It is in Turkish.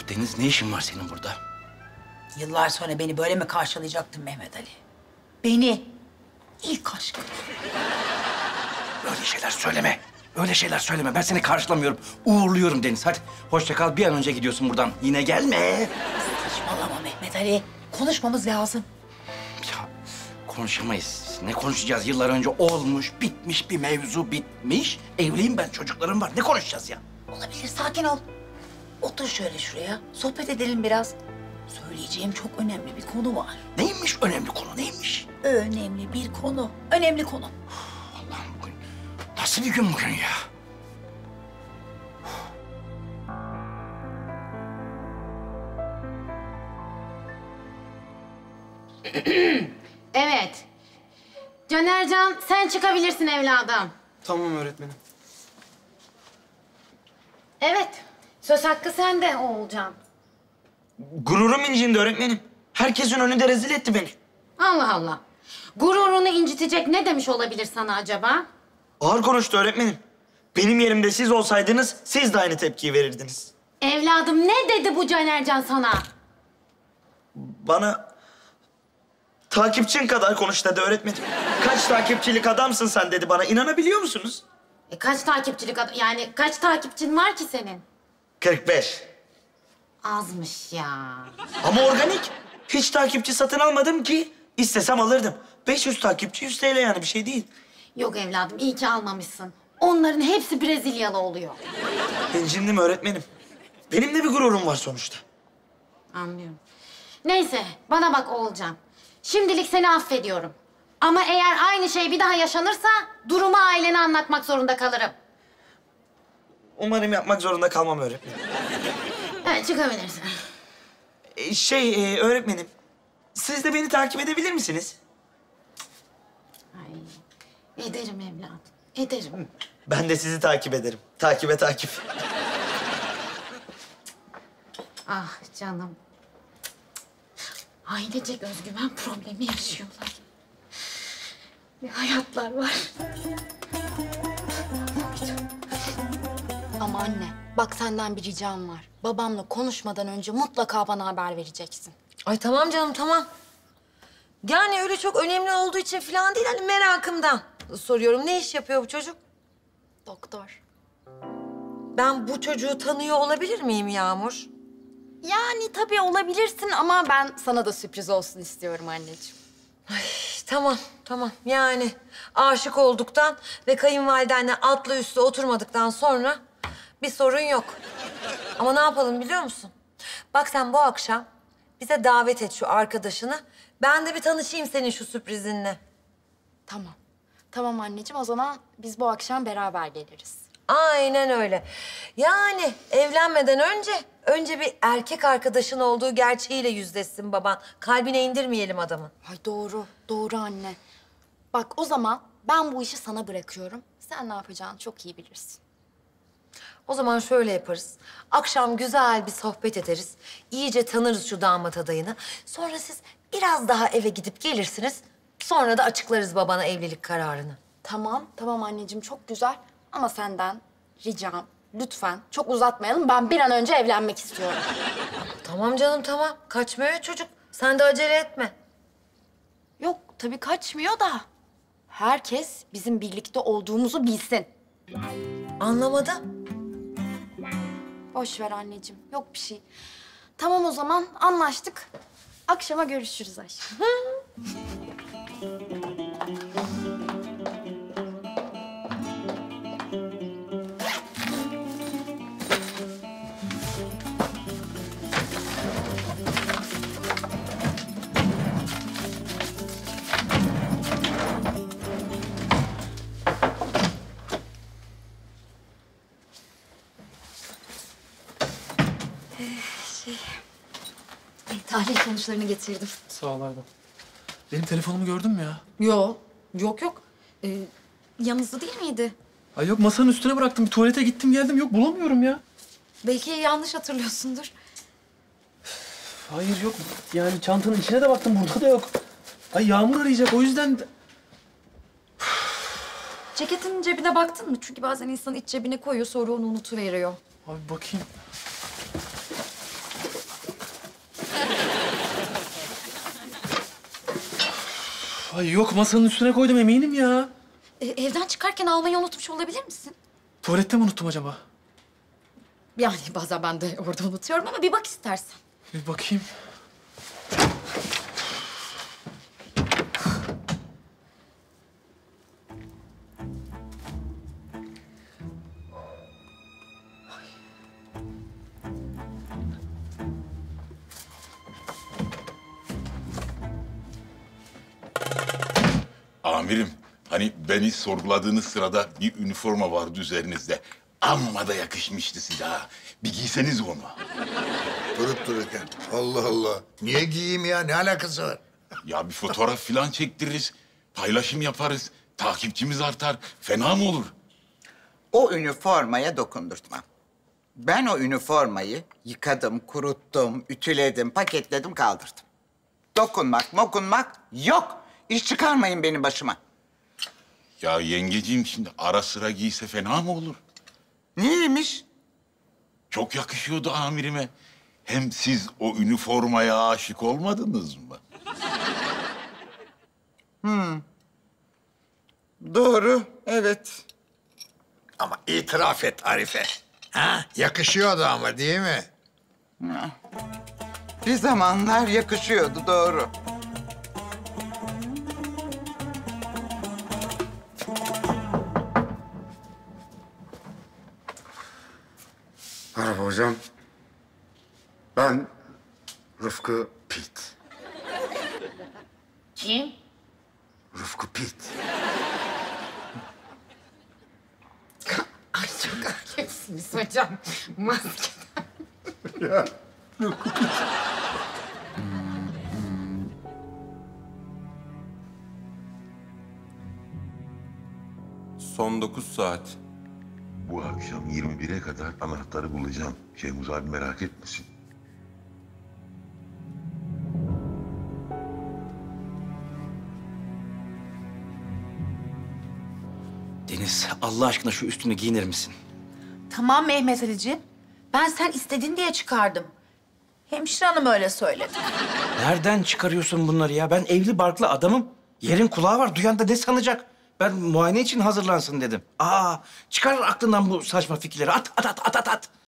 Deniz, ne işin var senin burada? Yıllar sonra beni böyle mi karşılayacaktın Mehmet Ali? Beni, ilk aşkım. Öyle şeyler söyleme. Öyle şeyler söyleme. Ben seni karşılamıyorum. Uğurluyorum Deniz. Hadi hoşça kal. Bir an önce gidiyorsun buradan. Yine gelme. Saçmalama Mehmet Ali. Konuşmamız lazım. Ya konuşamayız. Ne konuşacağız? Yıllar önce olmuş, bitmiş bir mevzu bitmiş. Evliyim ben, çocuklarım var. Ne konuşacağız ya? Olabilir, sakin ol. Otur şöyle şuraya. Sohbet edelim biraz. Söyleyeceğim çok önemli bir konu var. Neymiş önemli konu, neymiş? Önemli bir konu. Önemli konu. Allah'ım, bugün nasıl bir gün bugün ya? Evet. Canercan, sen çıkabilirsin evladım. Tamam öğretmenim. Evet. Söz hakkı sende Oğulcan. Gururum incindi öğretmenim. Herkesin önünde rezil etti beni. Allah Allah. Gururunu incitecek ne demiş olabilir sana acaba? Ağır konuştu öğretmenim. Benim yerimde siz olsaydınız siz de aynı tepkiyi verirdiniz. Evladım, ne dedi bu Canercan sana? Bana takipçin kadar konuş dedi öğretmenim. Kaç takipçilik adamsın sen dedi bana. İnanabiliyor musunuz? Kaç takipçilik yani kaç takipçin var ki senin? 45. Azmış ya. Ama organik. Hiç takipçi satın almadım ki. İstesem alırdım. 500 takipçi 100 TL yani bir şey değil. Yok evladım, iyi ki almamışsın. Onların hepsi Brezilyalı oluyor. İncindim öğretmenim. Benim de bir gururum var sonuçta. Anlıyorum. Neyse, bana bak Oğulcan. Şimdilik seni affediyorum. Ama eğer aynı şey bir daha yaşanırsa durumu ailene anlatmak zorunda kalırım. Umarım yapmak zorunda kalmam öğretmenim. Evet, çıkabilirsin. Öğretmenim. Siz de beni takip edebilir misiniz? Ay, ederim evladım, ederim. Ben de sizi takip ederim. Takibe takip. Ah canım. Ailecek özgüven problemi yaşıyorlar. Bir hayatlar var. Ama anne, bak senden bir ricam var. Babamla konuşmadan önce mutlaka bana haber vereceksin. Ay tamam canım, tamam. Yani öyle çok önemli olduğu için falan değil, hani merakımdan soruyorum. Ne iş yapıyor bu çocuk? Doktor. Ben bu çocuğu tanıyor olabilir miyim Yağmur? Yani tabii olabilirsin ama ben sana da sürpriz olsun istiyorum anneciğim. Tamam, tamam. Yani aşık olduktan ve kayınvalidenle altlı üstlü oturmadıktan sonra bir sorun yok. Ama ne yapalım biliyor musun? Bak sen bu akşam bize davet et şu arkadaşını. Ben de bir tanışayım senin şu sürprizinle. Tamam. Tamam anneciğim, o zaman biz bu akşam beraber geliriz. Aynen öyle. Yani evlenmeden önce bir erkek arkadaşın olduğu gerçeğiyle yüzleşsin baban. Kalbine indirmeyelim adamın. Ay doğru, doğru anne. Bak o zaman ben bu işi sana bırakıyorum. Sen ne yapacağını çok iyi bilirsin. O zaman şöyle yaparız. Akşam güzel bir sohbet ederiz. İyice tanırız şu damat adayını. Sonra siz biraz daha eve gidip gelirsiniz. Sonra da açıklarız babana evlilik kararını. Tamam, tamam anneciğim çok güzel. Ama senden ricam lütfen çok uzatmayalım. Ben bir an önce evlenmek istiyorum. Tamam canım, tamam. Kaçmıyor çocuk. Sen de acele etme. Yok tabii kaçmıyor da. Herkes bizim birlikte olduğumuzu bilsin. Anlamadım. Boş ver anneciğim. Yok bir şey. Tamam o zaman anlaştık. Akşama görüşürüz aşkım. Tahlil sonuçlarını getirdim. Sağ ol Arda. Benim telefonumu gördün mü ya? Yok. Yanınızda değil miydi? Ay yok, masanın üstüne bıraktım. Bir tuvalete gittim geldim. Yok, bulamıyorum ya. Belki yanlış hatırlıyorsundur. Hayır yok. Yani çantanın içine de baktım. Burada da yok. Ay Yağmur arayacak. O yüzden... Ceketin cebine baktın mı? Çünkü bazen insan iç cebine koyuyor sonra onu unutuveriyor. Abi bakayım. Ay yok, masanın üstüne koydum eminim ya. Evden çıkarken almayı unutmuş olabilir misin? Tuvalette mi unuttum acaba? Yani bazen ben de orada unutuyorum ama bir bak istersen. Bir bakayım. Amirim, hani beni sorguladığınız sırada bir üniforma vardı üzerinizde. Amma da yakışmıştı size ha. Bir giyseniz onu. Durup dururken. Allah Allah. Niye giyeyim ya? Ne alakası var? Ya bir fotoğraf falan çektiririz. Paylaşım yaparız. Takipçimiz artar. Fena mı olur? O üniformaya dokundurtmam. Ben o üniformayı yıkadım, kuruttum, ütüledim, paketledim, kaldırdım. Dokunmak yok. İş çıkarmayın benim başıma. Ya yengeciğim şimdi ara sıra giyse fena mı olur? Niyeymiş? Çok yakışıyordu amirime. Hem siz o üniformaya aşık olmadınız mı? Doğru, evet. Ama itiraf et Arife. Ha? Yakışıyordu ama değil mi? Bir zamanlar yakışıyordu, doğru. Merhaba hocam. Ben Rıfkı Pit. Kim? Rıfkı Pit. Ay çok erkeksiniz hocam. Maske. Ya. Son 9 saat. Bu akşam 21'e kadar anahtarı bulacağım. Şehmuz abi merak etmesin. Deniz, Allah aşkına şu üstünü giyinir misin? Tamam Mehmet Ali'ciğim. Ben sen istedin diye çıkardım. Hemşire hanım öyle söyledi. Nereden çıkarıyorsun bunları ya? Ben evli barklı adamım. Yerin kulağı var. Duyan da ne sanacak? Ben muayene için hazırlansın dedim. Çıkar aklından bu saçma fikirleri. At.